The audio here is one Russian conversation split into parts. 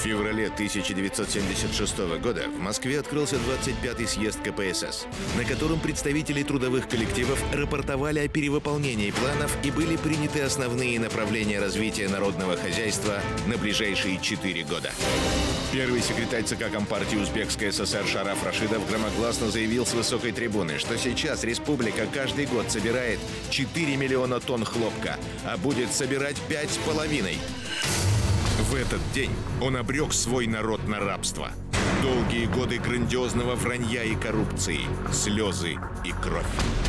В феврале 1976 года в Москве открылся 25-й съезд КПСС, на котором представители трудовых коллективов рапортовали о перевыполнении планов и были приняты основные направления развития народного хозяйства на ближайшие 4 года. Первый секретарь ЦК Компартии Узбекской ССР Шараф Рашидов громогласно заявил с высокой трибуны, что сейчас республика каждый год собирает 4 миллиона тонн хлопка, а будет собирать 5,5. В этот день он обрек свой народ на рабство. Долгие годы грандиозного вранья и коррупции, слезы и кровь.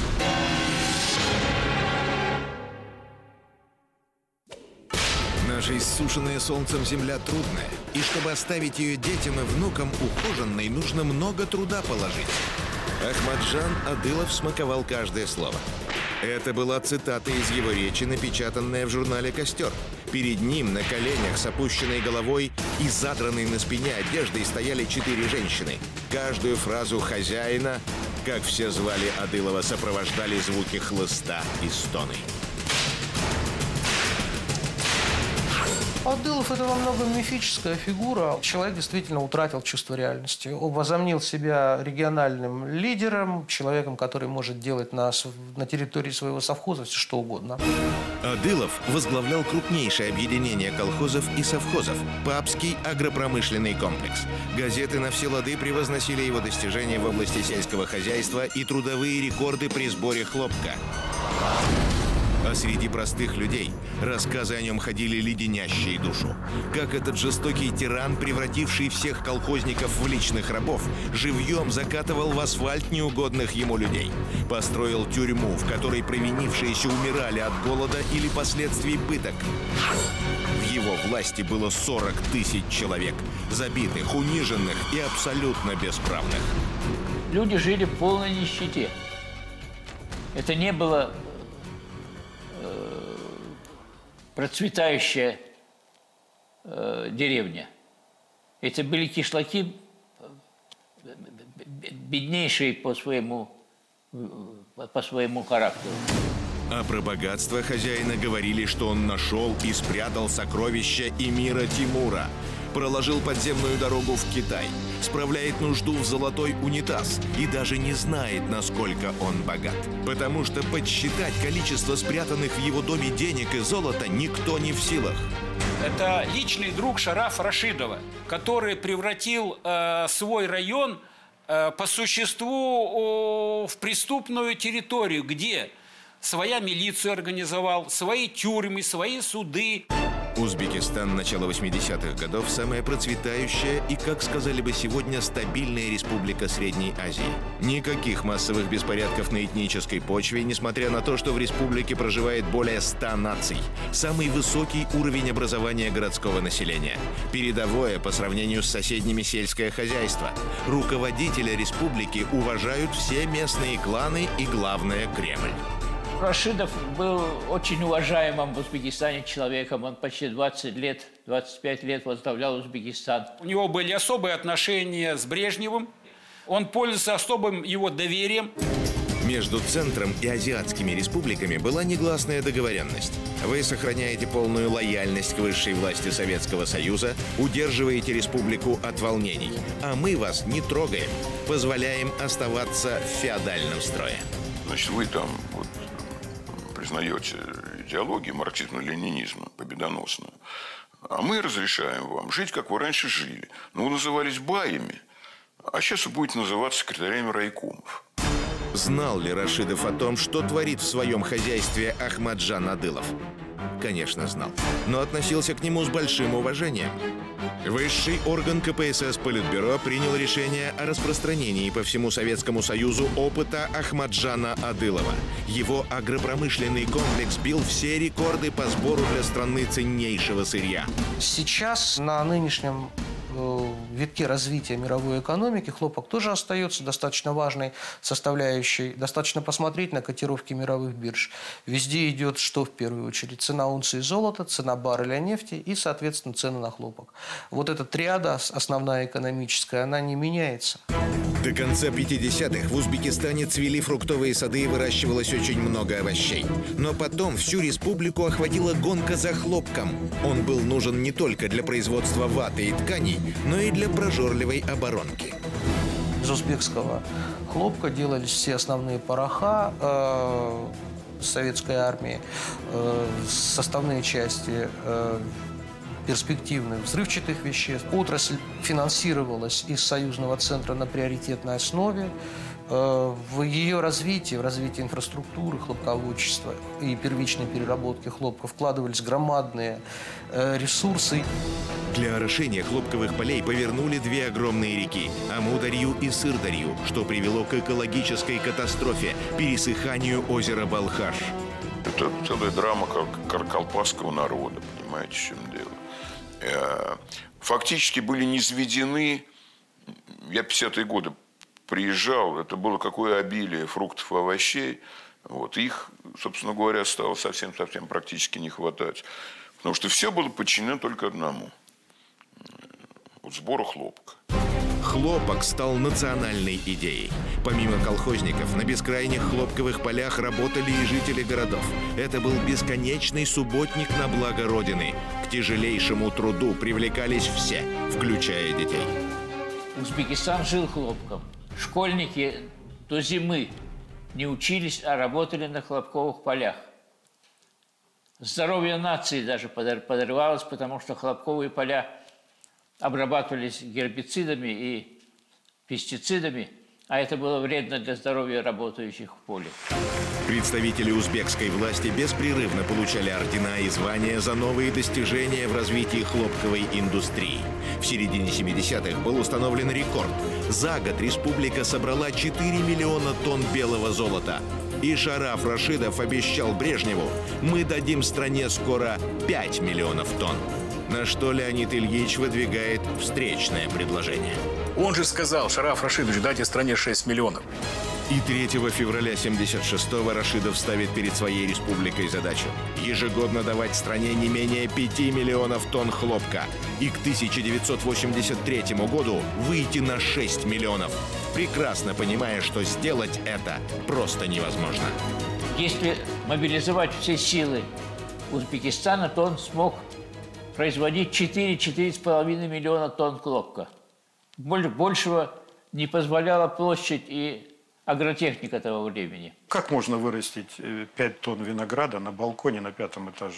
Наша иссушенная солнцем земля трудная, и чтобы оставить ее детям и внукам ухоженной, нужно много труда положить. Ахмаджан Адылов смаковал каждое слово. Это была цитата из его речи, напечатанная в журнале «Костер». Перед ним на коленях с опущенной головой и задранной на спине одеждой стояли 4 женщины. Каждую фразу хозяина, как все звали Адылова, сопровождали звуки хлыста и стоны. Адылов – это во многом мифическая фигура. Человек действительно утратил чувство реальности. Он возомнил себя региональным лидером, человеком, который может делать на территории своего совхоза все что угодно. Адылов возглавлял крупнейшее объединение колхозов и совхозов – Папский агропромышленный комплекс. Газеты на все лады превозносили его достижения в области сельского хозяйства и трудовые рекорды при сборе хлопка. А среди простых людей рассказы о нем ходили леденящие душу. Как этот жестокий тиран, превративший всех колхозников в личных рабов, живьем закатывал в асфальт неугодных ему людей. Построил тюрьму, в которой провинившиеся умирали от голода или последствий пыток. В его власти было 40 тысяч человек, забитых, униженных и абсолютно бесправных. Люди жили в полной нищете. Это не было процветающая деревня. Это были кишлаки, беднейшие по своему характеру. А про богатство хозяина говорили, что он нашел и спрятал сокровища эмира Тимура, проложил подземную дорогу в Китай, справляет нужду в золотой унитаз и даже не знает, насколько он богат. Потому что подсчитать количество спрятанных в его доме денег и золота никто не в силах. Это личный друг Шарафа Рашидова, который превратил свой район по существу в преступную территорию, где своя милицию организовал, свои тюрьмы, свои суды. Узбекистан начала 80-х годов – самая процветающая и, как сказали бы сегодня, стабильная республика Средней Азии. Никаких массовых беспорядков на этнической почве, несмотря на то, что в республике проживает более 100 наций. Самый высокий уровень образования городского населения. Передовое по сравнению с соседними сельское хозяйство. Руководителя республики уважают все местные кланы и, главное, Кремль. Рашидов был очень уважаемым в Узбекистане человеком. Он почти 25 лет возглавлял Узбекистан. У него были особые отношения с Брежневым. Он пользовался особым его доверием. Между Центром и азиатскими республиками была негласная договоренность. Вы сохраняете полную лояльность к высшей власти Советского Союза, удерживаете республику от волнений, а мы вас не трогаем, позволяем оставаться в феодальном строе. Значит, вы там признаете идеологию марксизма-ленинизма победоносную, а мы разрешаем вам жить, как вы раньше жили. Ну, вы назывались баями, а сейчас вы будете называться секретарями райкомов. Знал ли Рашидов о том, что творит в своем хозяйстве Ахмаджан Адылов? Конечно, знал, но относился к нему с большим уважением. Высший орган КПСС Политбюро принял решение о распространении по всему Советскому Союзу опыта Ахмаджана Адылова. Его агропромышленный комплекс бил все рекорды по сбору для страны ценнейшего сырья. Сейчас на нынешнем витке развития мировой экономики хлопок тоже остается достаточно важной составляющей. Достаточно посмотреть на котировки мировых бирж. Везде идет что в первую очередь? Цена унции золота, цена барреля нефти и, соответственно, цены на хлопок. Вот эта триада основная экономическая, она не меняется. До конца 50-х в Узбекистане цвели фруктовые сады и выращивалось очень много овощей. Но потом всю республику охватила гонка за хлопком. Он был нужен не только для производства ваты и тканей, но и для прожорливой оборонки. Из узбекского хлопка делались все основные пороха советской армии, составные части перспективных взрывчатых веществ. Отрасль финансировалась из союзного центра на приоритетной основе. В ее развитии, в развитии инфраструктуры хлопководчества и первичной переработки хлопка вкладывались громадные ресурсы. Для орошения хлопковых полей повернули две огромные реки – Амударью и Сырдарью, что привело к экологической катастрофе – пересыханию озера Балхаш. Это целая драма каркалпасского народа, понимаете, в чем дело. Фактически были низведены, я 50-е годы приезжал, это было какое обилие фруктов и овощей. Вот, их, собственно говоря, стало совсем-совсем практически не хватать. Потому что все было подчинено только одному – вот сбору хлопка. Хлопок стал национальной идеей. Помимо колхозников, на бескрайних хлопковых полях работали и жители городов. Это был бесконечный субботник на благо Родины. К тяжелейшему труду привлекались все, включая детей. Узбекистан жил хлопком. Школьники до зимы не учились, а работали на хлопковых полях. Здоровье нации даже подрывалось, потому что хлопковые поля обрабатывались гербицидами и пестицидами, а это было вредно для здоровья работающих в поле. Представители узбекской власти беспрерывно получали ордена и звания за новые достижения в развитии хлопковой индустрии. В середине 70-х был установлен рекорд. За год республика собрала 4 миллиона тонн белого золота. И Шараф Рашидов обещал Брежневу: мы дадим стране скоро 5 миллионов тонн. На что Леонид Ильич выдвигает встречное предложение. Он же сказал, Шараф Рашидович, дайте стране 6 миллионов. И 3 февраля 76-го Рашидов ставит перед своей республикой задачу ежегодно давать стране не менее 5 миллионов тонн хлопка и к 1983 году выйти на 6 миллионов, прекрасно понимая, что сделать это просто невозможно. Если мобилизовать все силы Узбекистана, то он смог производить 4-4,5 миллиона тонн хлопка. Большего не позволяла площадь и агротехника того времени. Как можно вырастить 5 тонн винограда на балконе на 5-м этаже?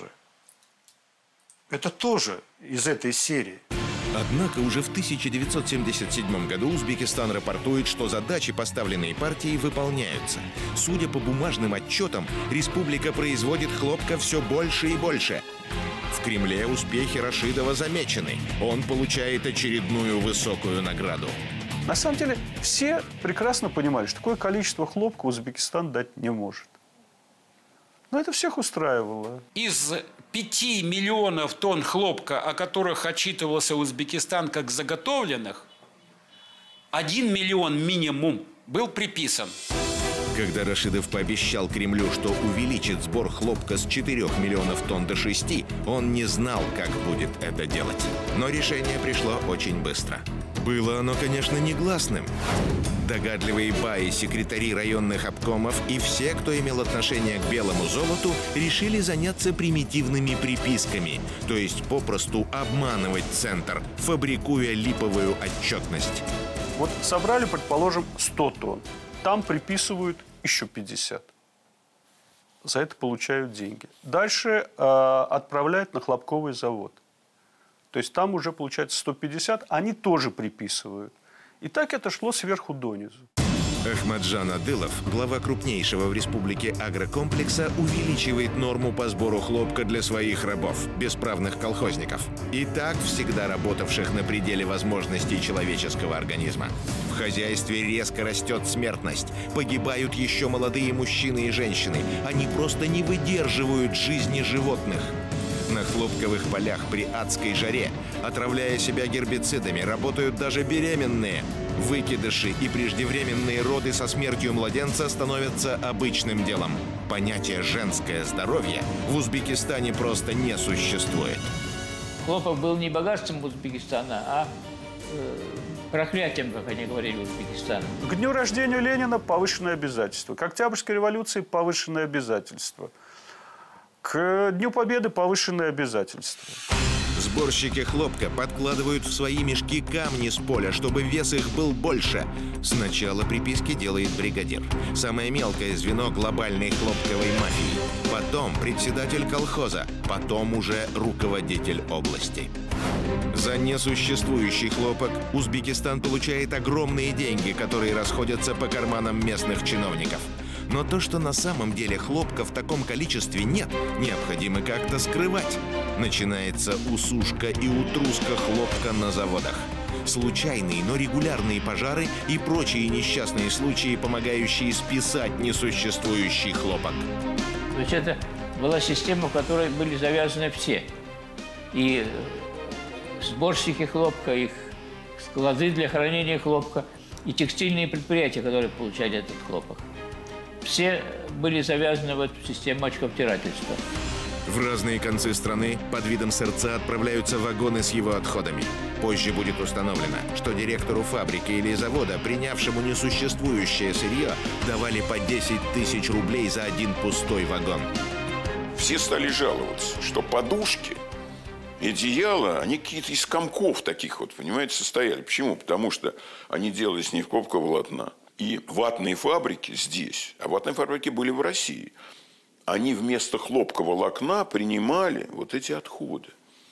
Это тоже из этой серии. Однако уже в 1977 году Узбекистан рапортует, что задачи, поставленные партией, выполняются. Судя по бумажным отчетам, республика производит хлопка все больше и больше. В Кремле успехи Рашидова замечены. Он получает очередную высокую награду. На самом деле все прекрасно понимали, что такое количество хлопка Узбекистан дать не может. Но это всех устраивало. Из 5 миллионов тонн хлопка, о которых отчитывался Узбекистан как заготовленных, 1 миллион минимум был приписан. Когда Рашидов пообещал Кремлю, что увеличит сбор хлопка с 4 миллионов тонн до 6, он не знал, как будет это делать. Но решение пришло очень быстро. Было оно, конечно, негласным. Догадливые баи, секретари районных обкомов и все, кто имел отношение к белому золоту, решили заняться примитивными приписками, то есть попросту обманывать центр, фабрикуя липовую отчетность. Вот собрали, предположим, 100 тонн. Там приписывают еще 50. За это получают деньги. Дальше отправляют на хлопковый завод. То есть там уже получается 150, они тоже приписывают. И так это шло сверху донизу. Ахмаджан Адылов, глава крупнейшего в республике агрокомплекса, увеличивает норму по сбору хлопка для своих рабов, бесправных колхозников, и так всегда работавших на пределе возможностей человеческого организма. В хозяйстве резко растет смертность, погибают еще молодые мужчины и женщины, они просто не выдерживают жизни животных. На хлопковых полях при адской жаре, отравляя себя гербицидами, работают даже беременные. Выкидыши и преждевременные роды со смертью младенца становятся обычным делом. Понятие «женское здоровье» в Узбекистане просто не существует. Хлопок был не богатством Узбекистана, а проклятием, как они говорили в Узбекистане. К дню рождения Ленина повышенное обязательство. К Октябрьской революции повышенное обязательство. К Дню Победы повышенное обязательство. Сборщики хлопка подкладывают в свои мешки камни с поля, чтобы вес их был больше. Сначала приписки делает бригадир. Самое мелкое звено глобальной хлопковой мафии. Потом председатель колхоза. Потом уже руководитель области. За несуществующий хлопок Узбекистан получает огромные деньги, которые расходятся по карманам местных чиновников. Но то, что на самом деле хлопка в таком количестве нет, необходимо как-то скрывать. Начинается усушка и утруска хлопка на заводах. Случайные, но регулярные пожары и прочие несчастные случаи, помогающие списать несуществующий хлопок. То есть это была система, в которой были завязаны все. И сборщики хлопка, их склады для хранения хлопка, и текстильные предприятия, которые получали этот хлопок. Все были завязаны в эту систему очковтирательства. В разные концы страны под видом сырца отправляются вагоны с его отходами. Позже будет установлено, что директору фабрики или завода, принявшему несуществующее сырье, давали по 10 тысяч рублей за один пустой вагон. Все стали жаловаться, что подушки, одеяла, они какие-то из комков таких вот, понимаете, состояли. Почему? Потому что они делались не из хлопкового волокна. И ватные фабрики здесь, а ватные фабрики были в России, они вместо хлопкового волокна принимали вот эти отходы.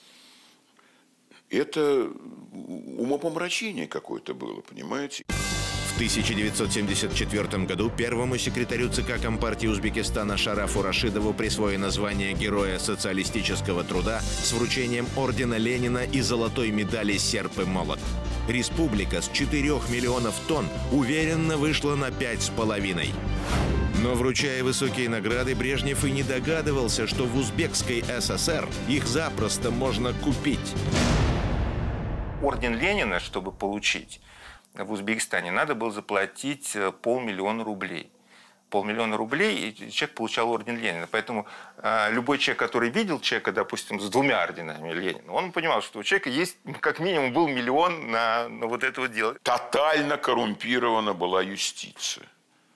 Это умопомрачение какое-то было, понимаете? В 1974 году первому секретарю ЦК Компартии Узбекистана Шарафу Рашидову присвоено звание Героя социалистического труда с вручением ордена Ленина и золотой медали «Серп и молот». Республика с 4 миллионов тонн уверенно вышла на 5,5. Но, вручая высокие награды, Брежнев и не догадывался, что в Узбекской ССР их запросто можно купить. Орден Ленина, чтобы получить в Узбекистане, надо было заплатить 500 000 рублей. 500 000 рублей, и человек получал орден Ленина. Поэтому любой человек, который видел человека, допустим, с 2 орденами Ленина, он понимал, что у человека есть, как минимум, был 1 миллион на вот это вот дело. Тотально коррумпирована была юстиция.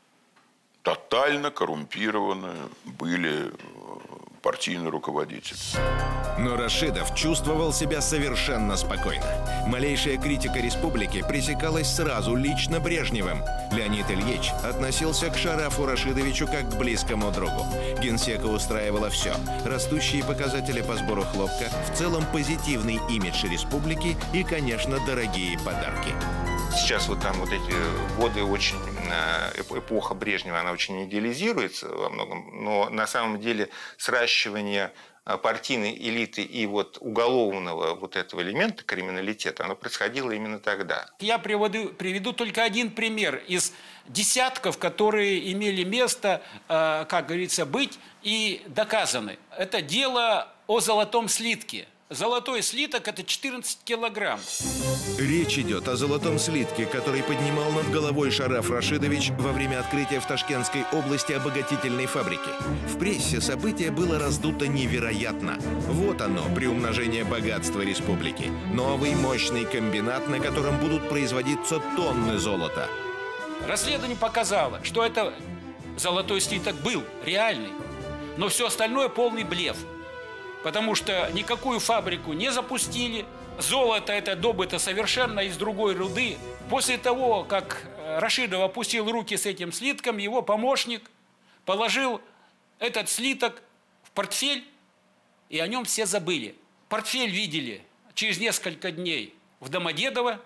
Тотально коррумпированы были партийные руководители. Но Рашидов чувствовал себя совершенно спокойно. Малейшая критика республики пресекалась сразу лично Брежневым. Леонид Ильич относился к Шарафу Рашидовичу как к близкому другу. Генсека устраивало все. Растущие показатели по сбору хлопка, в целом позитивный имидж республики и, конечно, дорогие подарки. Сейчас вот там вот эти годы очень, эпоха Брежнева, она очень идеализируется во многом, но на самом деле сращивание партийной элиты и вот уголовного вот этого элемента криминалитета, оно происходило именно тогда. Я приведу только один пример из десятков, которые имели место, как говорится, быть и доказаны. Это дело о золотом слитке. Золотой слиток – это 14 килограмм. Речь идет о золотом слитке, который поднимал над головой Шараф Рашидович во время открытия в Ташкентской области обогатительной фабрики. В прессе событие было раздуто невероятно. Вот оно, приумножение богатства республики. Новый мощный комбинат, на котором будут производиться тонны золота. Расследование показало, что это золотой слиток был реальный, но все остальное полный блеф. Потому что никакую фабрику не запустили. Золото это добыто совершенно из другой руды. После того, как Рашидов опустил руки с этим слитком, его помощник положил этот слиток в портфель, и о нем все забыли. Портфель видели через несколько дней в Домодедово,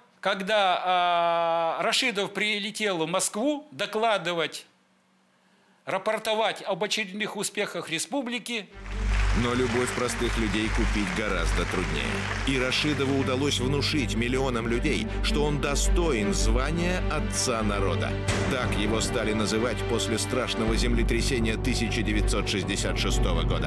когда Рашидов прилетел в Москву докладывать, рапортовать об очередных успехах республики. Но любовь простых людей купить гораздо труднее. И Рашидову удалось внушить миллионам людей, что он достоин звания отца народа. Так его стали называть после страшного землетрясения 1966 года.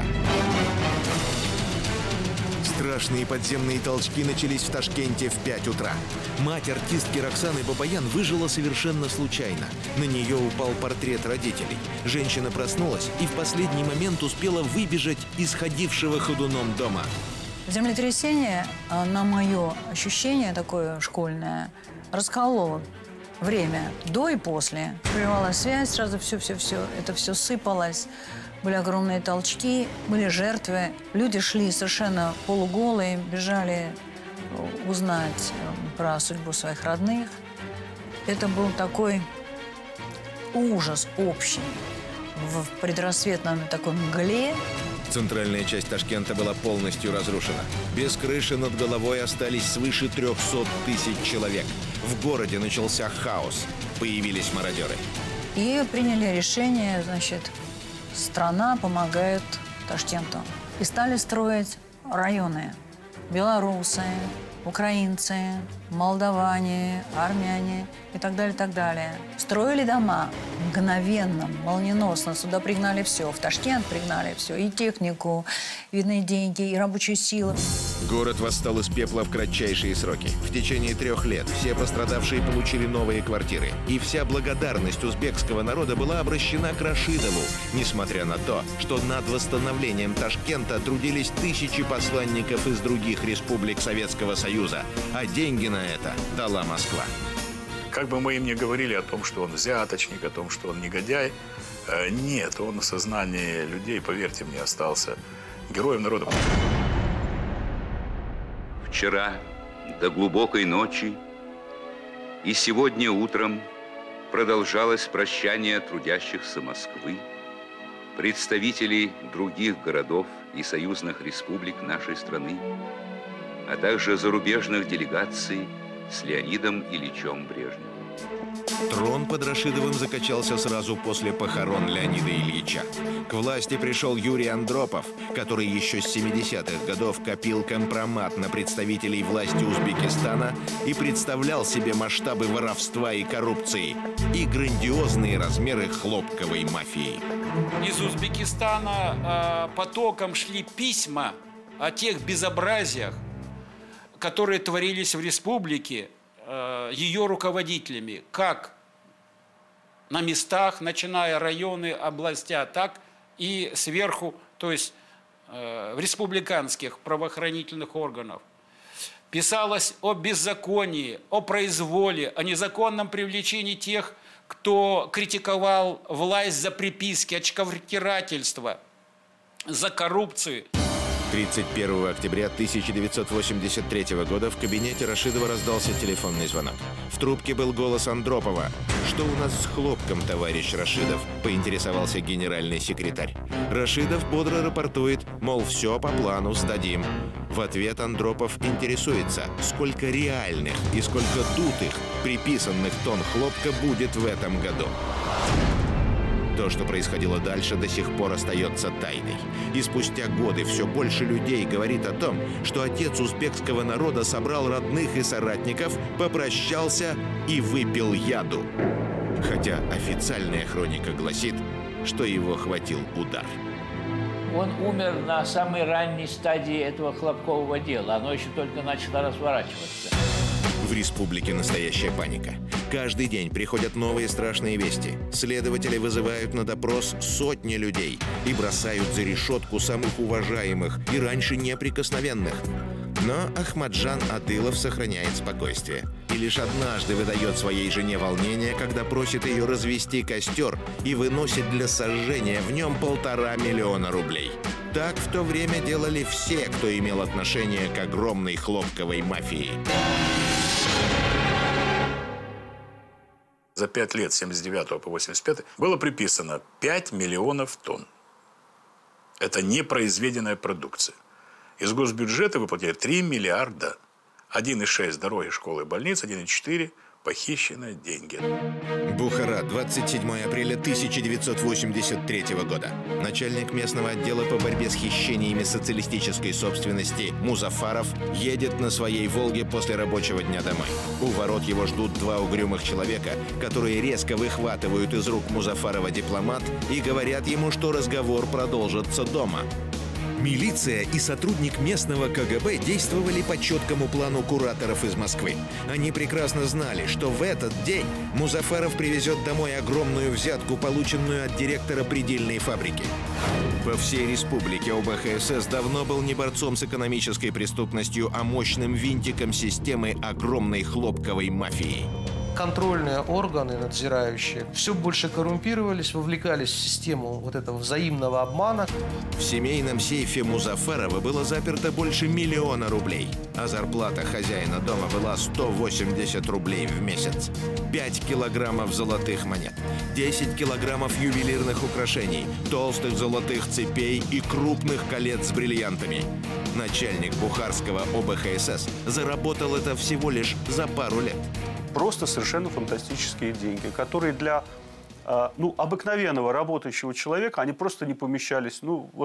Страшные подземные толчки начались в Ташкенте в 5 утра. Мать артистки Роксаны Бабаян выжила совершенно случайно. На нее упал портрет родителей. Женщина проснулась и в последний момент успела выбежать из ходившего ходуном дома. Землетрясение, на мое ощущение такое школьное, расколол время до и после. Прервалась связь, сразу все, это все сыпалось. Были огромные толчки, были жертвы. Люди шли совершенно полуголые, бежали узнать про судьбу своих родных. Это был такой ужас общий в предрассветном такой мгле. Центральная часть Ташкента была полностью разрушена. Без крыши над головой остались свыше 300 тысяч человек. В городе начался хаос. Появились мародеры. И приняли решение, значит, страна помогает Ташкенту. И стали строить районы. Белорусы, украинцы, молдаване, армяне и так далее, так далее. Строили дома мгновенно, молниеносно. Сюда пригнали все. В Ташкент пригнали все. И технику, видные деньги, и рабочую силу. Город восстал из пепла в кратчайшие сроки. В течение 3 лет все пострадавшие получили новые квартиры. И вся благодарность узбекского народа была обращена к Рашидову, несмотря на то, что над восстановлением Ташкента трудились тысячи посланников из других республик Советского Союза. А деньги на это дала Москва. Как бы мы им ни говорили о том, что он взяточник, о том, что он негодяй, нет, он в сознании людей, поверьте мне, остался героем народа. Вчера до глубокой ночи и сегодня утром продолжалось прощание трудящихся Москвы, представителей других городов и союзных республик нашей страны, а также зарубежных делегаций с Леонидом Ильичем Брежневым. Трон под Рашидовым закачался сразу после похорон Леонида Ильича. К власти пришел Юрий Андропов, который еще с 70-х годов копил компромат на представителей власти Узбекистана и представлял себе масштабы воровства и коррупции и грандиозные размеры хлопковой мафии. Из Узбекистана потоком шли письма о тех безобразиях, которые творились в республике ее руководителями, как на местах, начиная районы, областя, так и сверху, то есть в республиканских правоохранительных органах. Писалось о беззаконии, о произволе, о незаконном привлечении тех, кто критиковал власть за приписки, очковтирательство, за коррупцию. 31 октября 1983 года в кабинете Рашидова раздался телефонный звонок. В трубке был голос Андропова. «Что у нас с хлопком, товарищ Рашидов?» – поинтересовался генеральный секретарь. Рашидов бодро рапортует, мол, все по плану, сдадим. В ответ Андропов интересуется, сколько реальных и сколько дутых приписанных тонн хлопка будет в этом году. То, что происходило дальше, до сих пор остается тайной. И спустя годы все больше людей говорит о том, что отец узбекского народа собрал родных и соратников, попрощался и выпил яду. Хотя официальная хроника гласит, что его хватил удар. Он умер на самой ранней стадии этого хлопкового дела. Оно еще только начало разворачиваться. В республике настоящая паника. Каждый день приходят новые страшные вести. Следователи вызывают на допрос сотни людей и бросают за решетку самых уважаемых и раньше неприкосновенных. Но Ахмаджан Адылов сохраняет спокойствие. И лишь однажды выдает своей жене волнение, когда просит ее развести костер и выносит для сожжения в нем 1,5 миллиона рублей. Так в то время делали все, кто имел отношение к огромной хлопковой мафии. За 5 лет, с 79 по 85, было приписано 5 миллионов тонн. Это непроизведенная продукция. Из госбюджета выплатили 3 миллиарда. 1,6 дороги, школы и больницы, 1,4 похищенные деньги. Бухара, 27 апреля 1983 года. Начальник местного отдела по борьбе с хищениями социалистической собственности Музафаров едет на своей «Волге» после рабочего дня домой. У ворот его ждут 2 угрюмых человека, которые резко выхватывают из рук Музафарова дипломат и говорят ему, что разговор продолжится дома. Милиция и сотрудник местного КГБ действовали по четкому плану кураторов из Москвы. Они прекрасно знали, что в этот день Музафаров привезет домой огромную взятку, полученную от директора предельной фабрики. По всей республике ОБХСС давно был не борцом с экономической преступностью, а мощным винтиком системы огромной хлопковой мафии. Контрольные органы, надзирающие, все больше коррумпировались, вовлекались в систему вот этого взаимного обмана. В семейном сейфе Музафарова было заперто больше 1 миллиона рублей, а зарплата хозяина дома была 180 рублей в месяц. 5 килограммов золотых монет, 10 килограммов ювелирных украшений, толстых золотых цепей и крупных колец с бриллиантами. Начальник бухарского ОБХСС заработал это всего лишь за пару лет. Просто совершенно фантастические деньги, которые для обыкновенного работающего человека, они просто не помещались,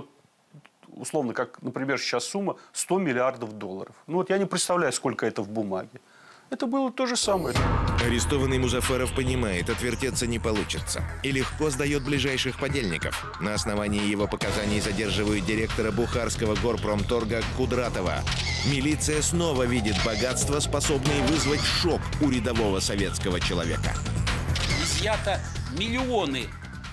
условно, как, например, сейчас сумма 100 миллиардов долларов. Я не представляю, сколько это в бумаге. Это было то же самое. Арестованный Музафаров понимает, отвертеться не получится. И легко сдает ближайших подельников. На основании его показаний задерживают директора Бухарского горпромторга Кудратова. Милиция снова видит богатство, способное вызвать шок у рядового советского человека. Изъято миллионы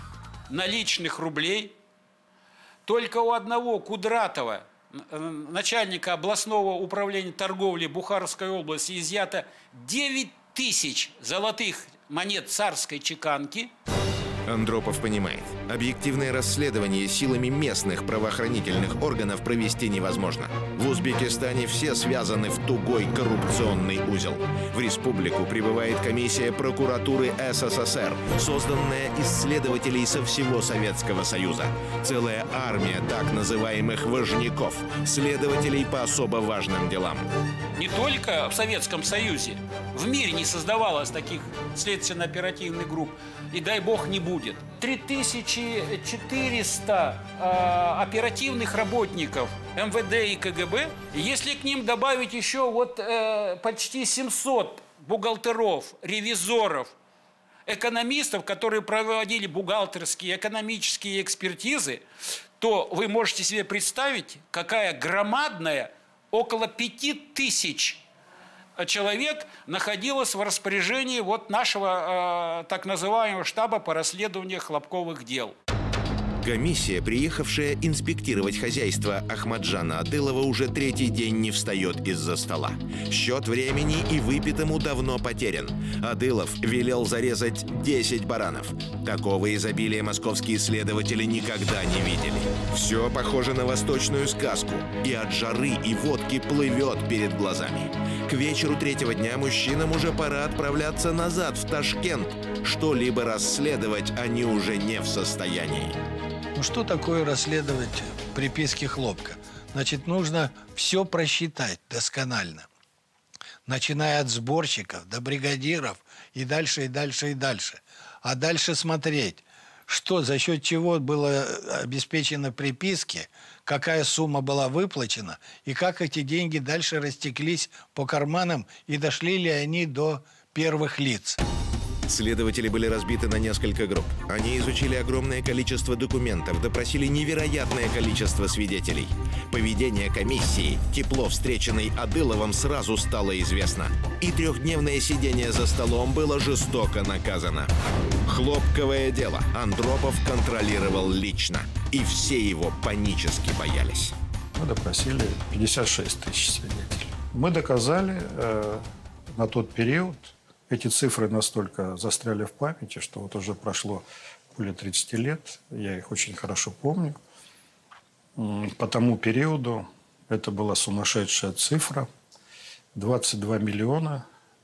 наличных рублей. Только у одного Кудратова, начальника областного управления торговли Бухарской области, изъято 9 тысяч золотых монет царской чеканки. Андропов понимает, объективное расследование силами местных правоохранительных органов провести невозможно. В Узбекистане все связаны в тугой коррупционный узел. В республику прибывает комиссия прокуратуры СССР, созданная из следователей со всего Советского Союза. Целая армия так называемых важняков, следователей по особо важным делам. Не только в Советском Союзе, в мире не создавалось таких следственно-оперативных групп. И дай бог не будет. 3400 оперативных работников МВД и КГБ. Если к ним добавить еще почти 700 бухгалтеров, ревизоров, экономистов, которые проводили бухгалтерские, экономические экспертизы, то вы можете себе представить, какая громадная, около 5000 человек находилось в распоряжении нашего так называемого штаба по расследованию хлопковых дел. Комиссия, приехавшая инспектировать хозяйство Ахмаджана Адылова, уже 3-й день не встает из-за стола. Счет времени и выпитому давно потерян. Адылов велел зарезать 10 баранов. Такого изобилия московские следователи никогда не видели. Все похоже на восточную сказку. И от жары и водки плывет перед глазами. К вечеру 3-го дня мужчинам уже пора отправляться назад, в Ташкент. Что-либо расследовать они уже не в состоянии. Что такое расследовать приписки хлопка? Значит, нужно все просчитать досконально. Начиная от сборщиков до бригадиров и дальше, и дальше, и дальше. А дальше смотреть, что, за счет чего было обеспечено приписки, какая сумма была выплачена и как эти деньги дальше растеклись по карманам и дошли ли они до первых лиц. Следователи были разбиты на несколько групп. Они изучили огромное количество документов, допросили невероятное количество свидетелей. Поведение комиссии, тепло встреченной Адыловым, сразу стало известно. И 3-дневное сидение за столом было жестоко наказано. Хлопковое дело Андропов контролировал лично. И все его панически боялись. Мы допросили 56 тысяч свидетелей. Мы доказали на тот период. Эти цифры настолько застряли в памяти, что уже прошло более 30 лет. Я их очень хорошо помню. По тому периоду это была сумасшедшая цифра. 22 миллиона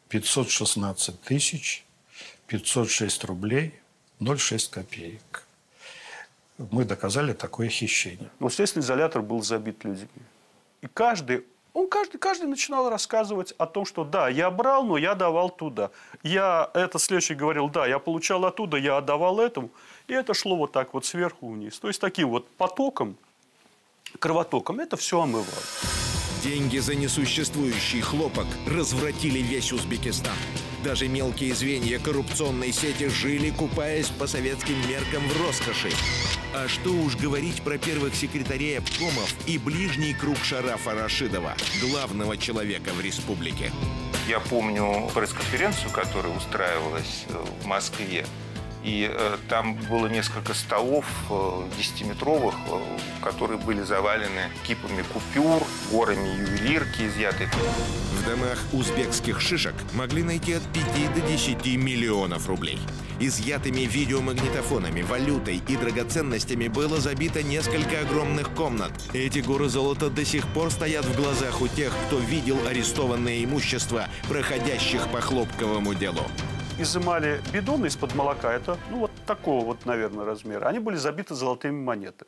516 тысяч 506 рублей 0,6 копеек. Мы доказали такое хищение. Но следственный изолятор был забит людьми. И каждый начинал рассказывать о том, что да, я брал, но я давал туда. Следующий говорил, да, я получал оттуда, я отдавал этому. И это шло вот так вот сверху вниз. То есть таким вот потоком, кровотоком это все омывало. Деньги за несуществующий хлопок развратили весь Узбекистан. Даже мелкие звенья коррупционной сети жили, купаясь по советским меркам в роскоши. А что уж говорить про первых секретарей обкомов и ближний круг Шарафа Рашидова, главного человека в республике. Я помню пресс-конференцию, которая устраивалась в Москве. И там было несколько столов 10-метровых, которые были завалены кипами купюр, горами ювелирки изъятой. В домах узбекских шишек могли найти от 5 до 10 миллионов рублей. Изъятыми видеомагнитофонами, валютой и драгоценностями было забито несколько огромных комнат. Эти горы золота до сих пор стоят в глазах у тех, кто видел арестованное имущество проходящих по хлопковому делу. Изымали бидоны из-под молока, это вот такого вот, наверное, размера. Они были забиты золотыми монетами.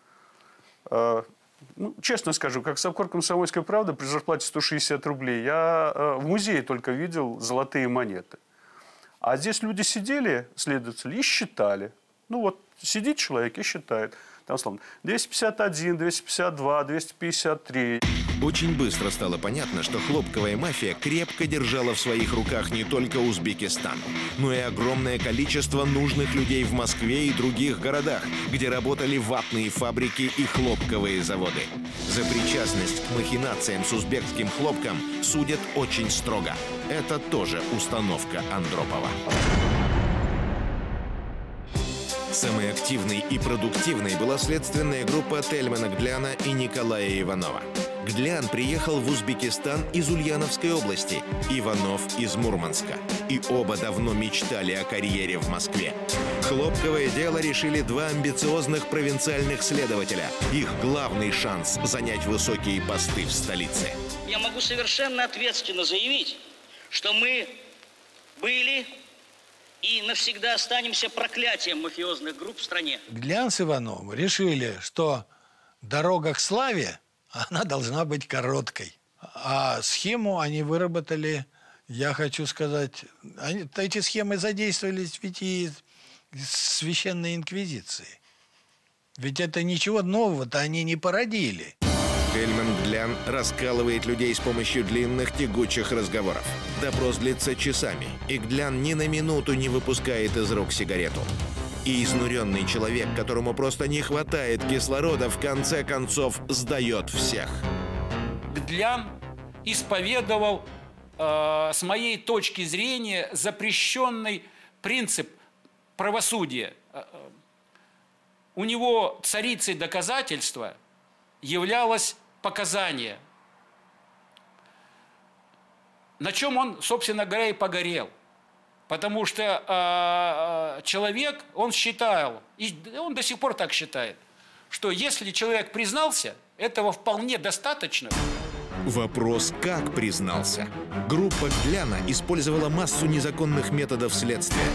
Честно скажу, как совкор «Комсомольской правды» при зарплате 160 рублей, я в музее только видел золотые монеты. А здесь люди сидели, следователи, и считали. Сидит человек и считает. Там, словно, 251, 252, 253. Очень быстро стало понятно, что хлопковая мафия крепко держала в своих руках не только Узбекистан, но и огромное количество нужных людей в Москве и других городах, где работали ватные фабрики и хлопковые заводы. За причастность к махинациям с узбекским хлопком судят очень строго. Это тоже установка Андропова. Самой активной и продуктивной была следственная группа Тельмана Гдляна и Николая Иванова. Гдлян приехал в Узбекистан из Ульяновской области, Иванов из Мурманска. И оба давно мечтали о карьере в Москве. Хлопковое дело решили два амбициозных провинциальных следователя. Их главный шанс занять высокие посты в столице. Я могу совершенно ответственно заявить, что мы были и навсегда останемся проклятием мафиозных групп в стране. Гдлян с Ивановым решили, что дорога к славе, она должна быть короткой. А схему они выработали, я хочу сказать, эти схемы задействовались ведь и Священной Инквизиции. Ведь это ничего нового-то они не породили. Тельман Гдлян раскалывает людей с помощью длинных тягучих разговоров. Допрос длится часами, и Гдлян ни на минуту не выпускает из рук сигарету. И изнуренный человек, которому просто не хватает кислорода, в конце концов сдает всех. Гдлян исповедовал, с моей точки зрения, запрещенный принцип правосудия. У него царицей доказательства являлось показание, на чем он, собственно говоря, и погорел. Потому что человек, он считал, и он до сих пор так считает, что если человек признался, этого вполне достаточно. Вопрос, как признался. Группа Гдляна использовала массу незаконных методов следствия.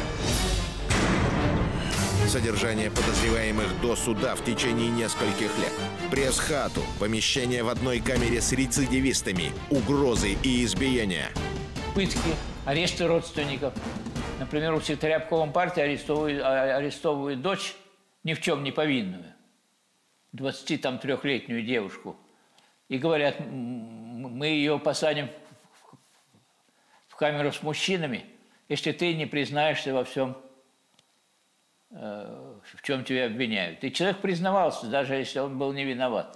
Содержание подозреваемых до суда в течение нескольких лет. Пресс-хату, помещение в одной камере с рецидивистами, угрозы и избиения. Пытки, аресты родственников. Например, у секретаря обкома партии арестовывают дочь ни в чем не повинную, 23-летнюю девушку. И говорят, мы ее посадим в камеру с мужчинами, если ты не признаешься во всем, в чем тебя обвиняют. И человек признавался, даже если он был не виноват.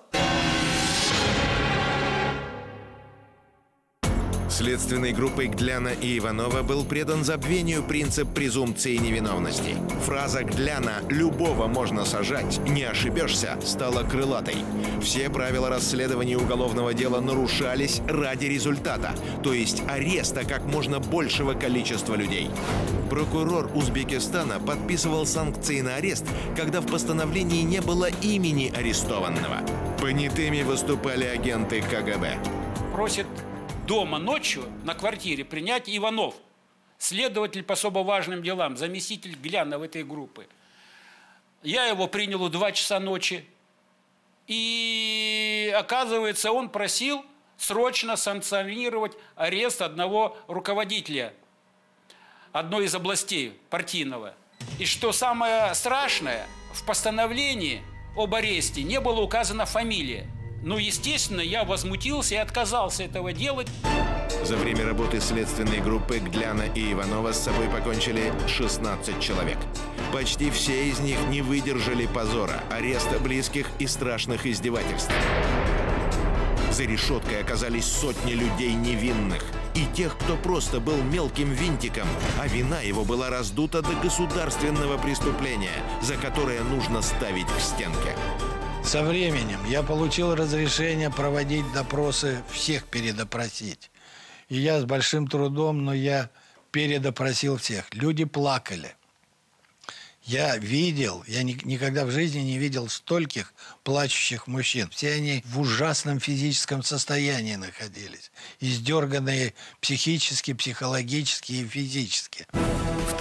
Следственной группой Гдляна и Иванова был предан забвению принцип презумпции невиновности. Фраза Гдляна «любого можно сажать, не ошибешься» стала крылатой. Все правила расследования уголовного дела нарушались ради результата, то есть ареста как можно большего количества людей. Прокурор Узбекистана подписывал санкции на арест, когда в постановлении не было имени арестованного. Понятыми выступали агенты КГБ. Просит дома ночью на квартире принять Иванов, следователь по особо важным делам, заместитель Гдляна в этой группе. Я его принял в 2 часа ночи, и оказывается, он просил срочно санкционировать арест одного руководителя одной из областей партийного. И что самое страшное, в постановлении об аресте не была указана фамилия Ну, естественно, я возмутился и отказался этого делать. За время работы следственной группы Гдляна и Иванова с собой покончили 16 человек. Почти все из них не выдержали позора, ареста близких и страшных издевательств. За решеткой оказались сотни людей невинных и тех, кто просто был мелким винтиком, а вина его была раздута до государственного преступления, за которое нужно ставить к стенке. Со временем я получил разрешение проводить допросы, всех передопросить. И я с большим трудом, но я передопросил всех. Люди плакали. Я видел, я никогда в жизни не видел стольких плачущих мужчин. Все они в ужасном физическом состоянии находились. Издерганные психически, психологически и физически. В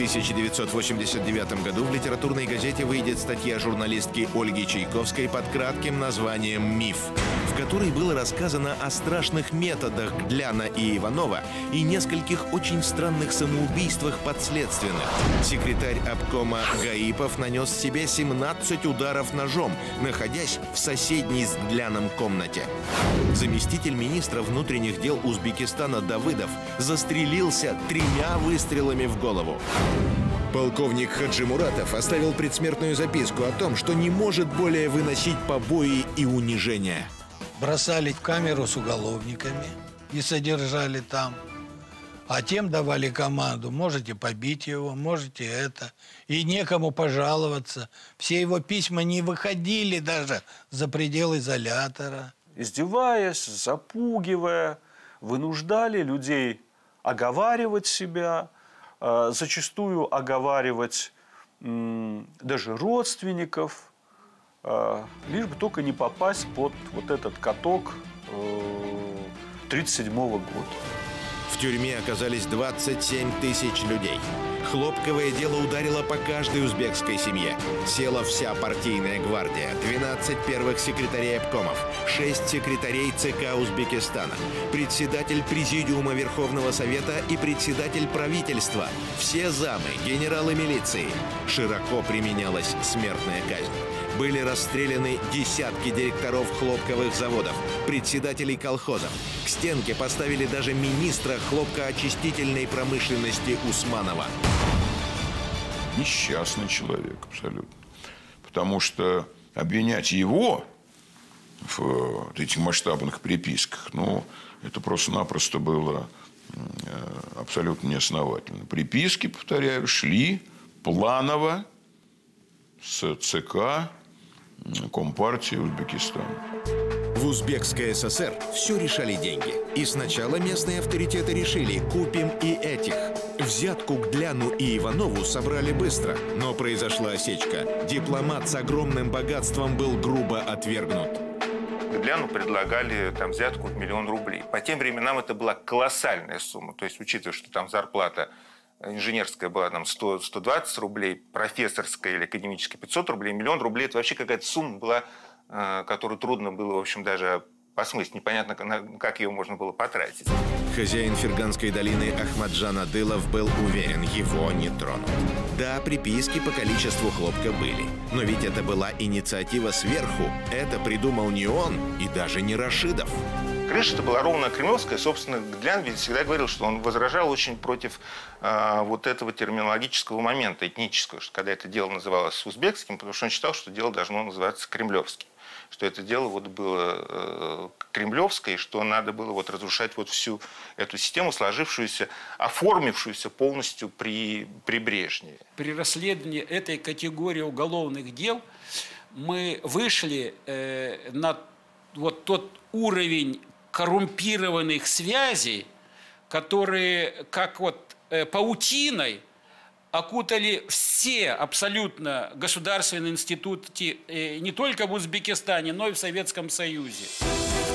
1989 году в литературной газете выйдет статья журналистки Ольги Чайковской под кратким названием «Миф», в которой было рассказано о страшных методах Гдляна и Иванова и нескольких очень странных самоубийствах подследственных. Секретарь обкома Гаипов нанес себе 17 ударов ножом, находясь в соседней с Гдляном комнате. Заместитель министра внутренних дел Узбекистана Давыдов застрелился 3 выстрелами в голову. Полковник Хаджимуратов оставил предсмертную записку о том, что не может более выносить побои и унижения. Бросали в камеру с уголовниками и содержали там. А тем давали команду: можете побить его, можете это. И некому пожаловаться. Все его письма не выходили даже за пределы изолятора. Издеваясь, запугивая, вынуждали людей оговаривать себя, зачастую оговаривать даже родственников, лишь бы только не попасть под вот этот каток 1937 года. В тюрьме оказались 27 тысяч людей. Хлопковое дело ударило по каждой узбекской семье. Села вся партийная гвардия, 12 первых секретарей обкомов, 6 секретарей ЦК Узбекистана, председатель Президиума Верховного Совета и председатель правительства, все замы, генералы милиции. Широко применялась смертная казнь. Были расстреляны десятки директоров хлопковых заводов, председателей колхозов. К стенке поставили даже министра хлопкоочистительной промышленности Усманова. Несчастный человек абсолютно. Потому что обвинять его в этих масштабных приписках, ну, это просто-напросто было абсолютно неосновательно. Приписки, повторяю, шли планово с ЦК Компартии Узбекистана. В Узбекской ССР все решали деньги. И сначала местные авторитеты решили: купим и этих. Взятку Гдляну и Иванову собрали быстро, но произошла осечка. Дипломат с огромным богатством был грубо отвергнут. Гдляну предлагали там взятку в 1 миллион рублей. По тем временам это была колоссальная сумма. То есть, учитывая, что там зарплата инженерская была там 100-120 рублей, профессорская или академическая 500 рублей, 1 миллион рублей – это вообще какая-то сумма была, которую трудно было, в общем, даже посмыслить. Непонятно, как ее можно было потратить. Хозяин Ферганской долины Ахмаджан Адылов был уверен, его не тронут. Да, приписки по количеству хлопка были. Но ведь это была инициатива сверху. Это придумал не он и даже не Рашидов. Крыша-то была ровно кремлевская. Собственно, Гдлян ведь всегда говорил, что он возражал очень против вот этого терминологического момента, этнического, что когда это дело называлось узбекским, потому что он считал, что дело должно называться кремлевским. Что это дело вот было кремлевское, и что надо было вот разрушать вот всю эту систему, сложившуюся, оформившуюся полностью при Брежневе. При расследовании этой категории уголовных дел мы вышли на вот тот уровень коррумпированных связей, которые как вот паутиной окутали все абсолютно государственные институты не только в Узбекистане, но и в Советском Союзе. В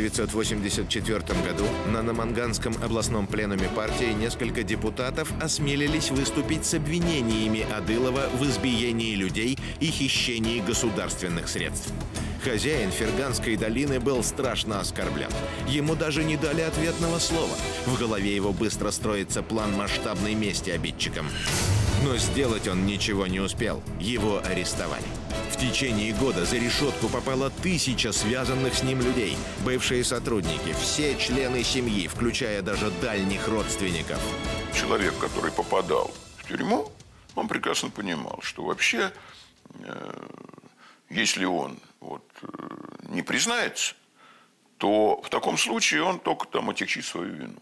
1984 году на Наманганском областном пленуме партии несколько депутатов осмелились выступить с обвинениями Адылова в избиении людей и хищении государственных средств. Хозяин Ферганской долины был страшно оскорблен. Ему даже не дали ответного слова. В голове его быстро строится план масштабной мести обидчикам. Но сделать он ничего не успел. Его арестовали. В течение года за решетку попало 1000 связанных с ним людей. Бывшие сотрудники, все члены семьи, включая даже дальних родственников. Человек, который попадал в тюрьму, он прекрасно понимал, что вообще, если он не признается, то в таком случае он только там отягчит свою вину.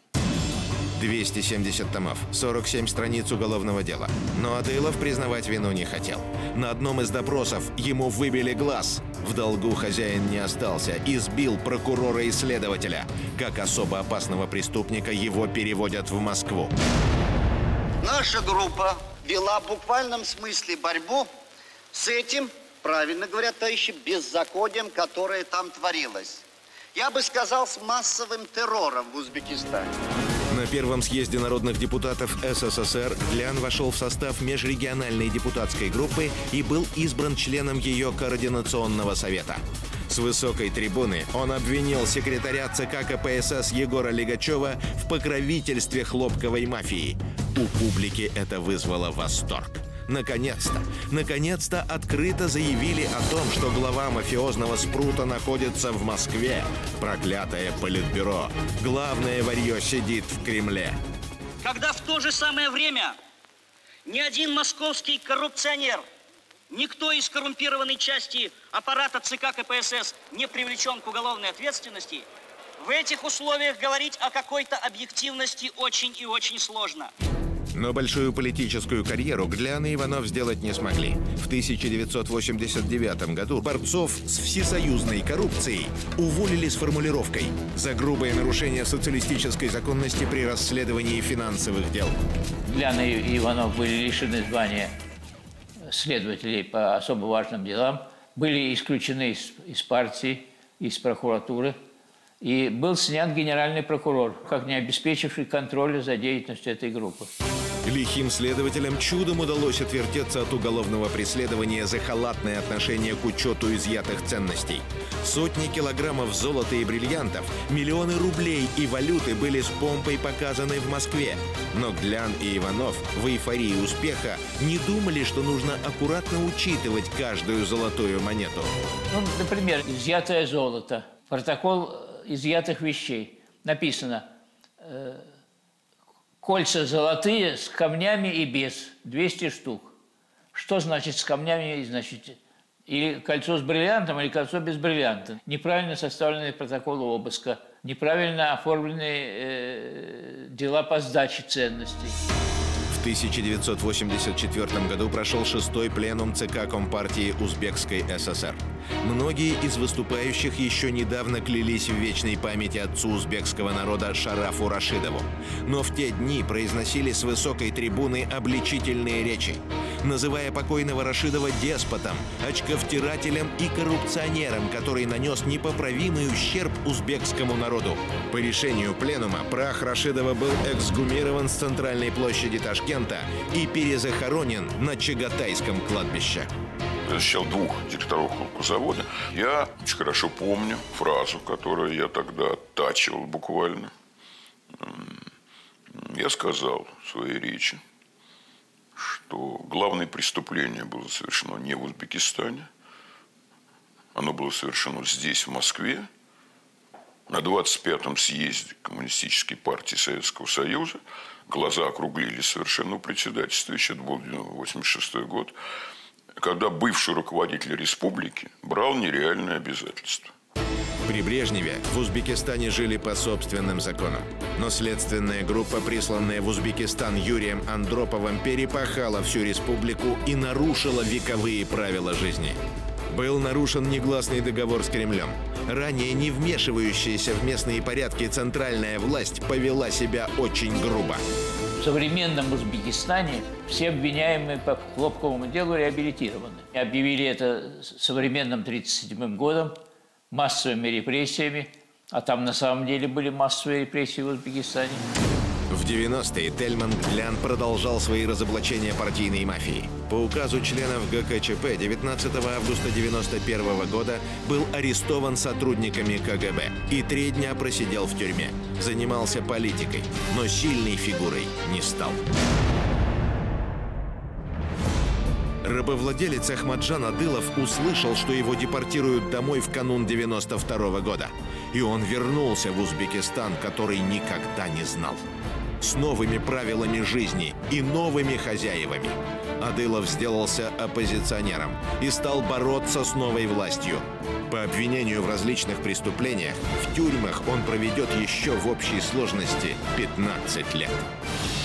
270 томов, 47 страниц уголовного дела. Но Адылов признавать вину не хотел. На одном из допросов ему выбили глаз. В долгу хозяин не остался. Избил прокурора и следователя. Как особо опасного преступника его переводят в Москву. Наша группа вела в буквальном смысле борьбу с этим, правильно говорят товарищи, беззаконием, которое там творилось. Я бы сказал, с массовым террором в Узбекистане. На первом съезде народных депутатов СССР Глян вошел в состав межрегиональной депутатской группы и был избран членом ее координационного совета. С высокой трибуны он обвинил секретаря ЦК КПСС Егора Лигачева в покровительстве хлопковой мафии. У публики это вызвало восторг. Наконец-то открыто заявили о том, что глава мафиозного спрута находится в Москве. Проклятое политбюро. Главное варье сидит в Кремле. Когда в то же самое время ни один московский коррупционер, никто из коррумпированной части аппарата ЦК КПСС не привлечен к уголовной ответственности, в этих условиях говорить о какой-то объективности очень и очень сложно. Но большую политическую карьеру Глян и Иванов сделать не смогли. В 1989 году борцов с всесоюзной коррупцией уволили с формулировкой «за грубое нарушение социалистической законности при расследовании финансовых дел». Глян и Иванов были лишены звания следователей по особо важным делам, были исключены из партии, из прокуратуры, и был снят генеральный прокурор, как не обеспечивший контроля за деятельностью этой группы. Лихим следователям чудом удалось отвертеться от уголовного преследования за халатное отношение к учету изъятых ценностей. Сотни килограммов золота и бриллиантов, миллионы рублей и валюты были с помпой показаны в Москве. Но Глян и Иванов в эйфории успеха не думали, что нужно аккуратно учитывать каждую золотую монету. Ну, например, изъятое золото, протокол изъятых вещей. Написано кольца золотые с камнями и без, 200 штук. Что значит с камнями, значит, или кольцо с бриллиантом, или кольцо без бриллианта? Неправильно составленные протоколы обыска, неправильно оформленные дела по сдаче ценностей. В 1984 году прошел 6-й пленум ЦК Компартии Узбекской ССР. Многие из выступающих еще недавно клялись в вечной памяти отцу узбекского народа Шарафу Рашидову. Но в те дни произносили с высокой трибуны обличительные речи, называя покойного Рашидова деспотом, очковтирателем и коррупционером, который нанес непоправимый ущерб узбекскому народу. По решению пленума прах Рашидова был эксгумирован с центральной площади Ташкента и перезахоронен на Чагатайском кладбище. Я защищал 2 директоров хлопкозавода. Я очень хорошо помню фразу, которую я тогда оттачивал буквально. Я сказал в своей речи, что главное преступление было совершено не в Узбекистане. Оно было совершено здесь, в Москве, на 25-м съезде Коммунистической партии Советского Союза. Глаза округлились совершенно у председательства, еще это был 1986 год, когда бывший руководитель республики брал нереальные обязательства. При Брежневе в Узбекистане жили по собственным законам. Но следственная группа, присланная в Узбекистан Юрием Андроповым, перепахала всю республику и нарушила вековые правила жизни. Был нарушен негласный договор с Кремлем. Ранее не вмешивающаяся в местные порядки центральная власть повела себя очень грубо. В современном Узбекистане все обвиняемые по хлопковому делу реабилитированы. Объявили это современным 1937 годом, массовыми репрессиями, а там на самом деле были массовые репрессии в Узбекистане. В 90-е Тельман Глян продолжал свои разоблачения партийной мафии. По указу членов ГКЧП 19 августа 1991 года был арестован сотрудниками КГБ и 3 дня просидел в тюрьме. Занимался политикой, но сильной фигурой не стал. Рабовладелец Ахмаджан Адылов услышал, что его депортируют домой в канун 92 года. И он вернулся в Узбекистан, который никогда не знал. С новыми правилами жизни и новыми хозяевами. Адылов сделался оппозиционером и стал бороться с новой властью. По обвинению в различных преступлениях в тюрьмах он проведет еще в общей сложности 15 лет.